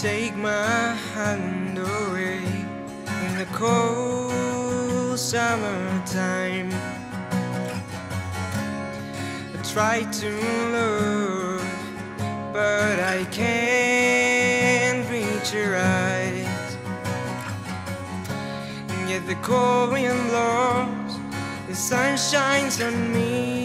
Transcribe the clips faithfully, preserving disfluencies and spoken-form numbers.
Take my hand away in the cold summertime. I try to look, but I can't reach your eyes. And yet the cold wind blows, the sun shines on me.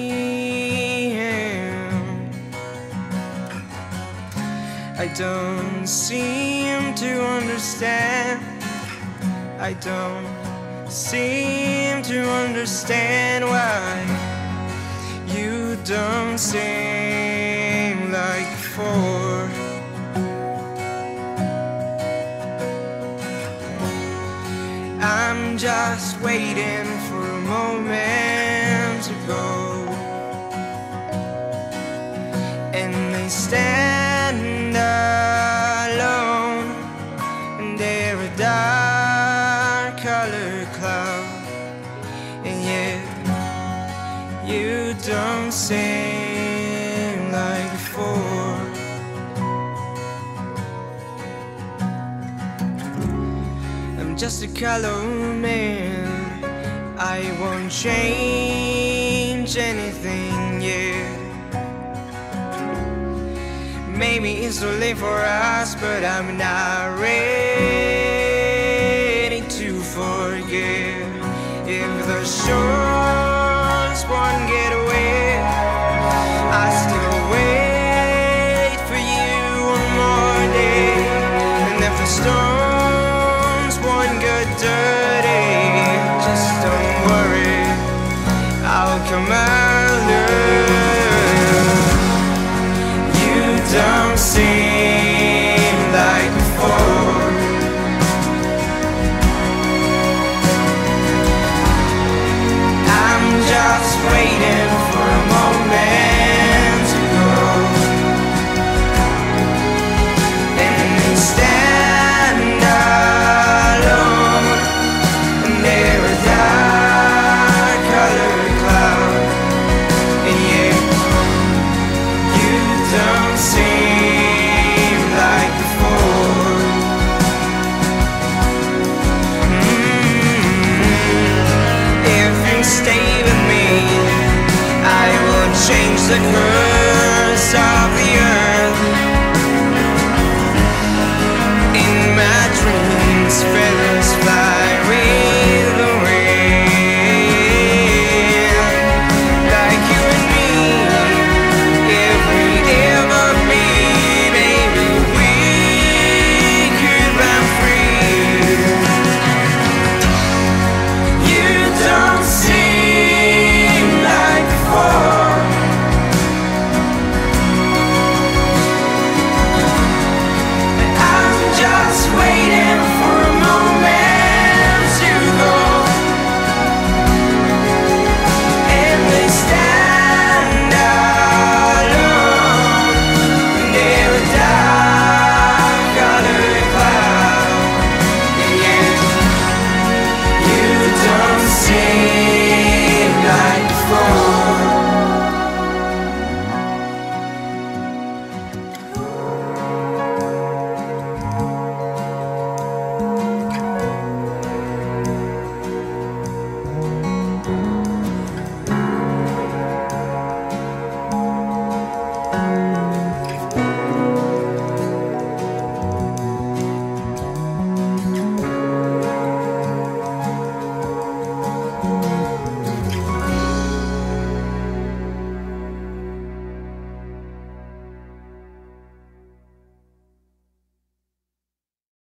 I don't seem to understand. I don't seem to understand why you don't seem like before. I'm just waiting for a moment to go, and they stand alone, and they're a dark colored cloud, and yet you don't seem like before. I'm just a color man, I won't change anything, yeah. Maybe it's too late for us, but I'm not ready to forget. If the shores won't get away, I still wait for you one more day. And if the stones won't get dirty, just don't worry, I'll come early. Don't seem like before. I'm just waiting for a moment to go, and they stand alone, and they're a dark colored cloud, and yet you don't seem like before. Mm-hmm. If you stay with me, I will change the course of the earth. In my dreams, feathers fly.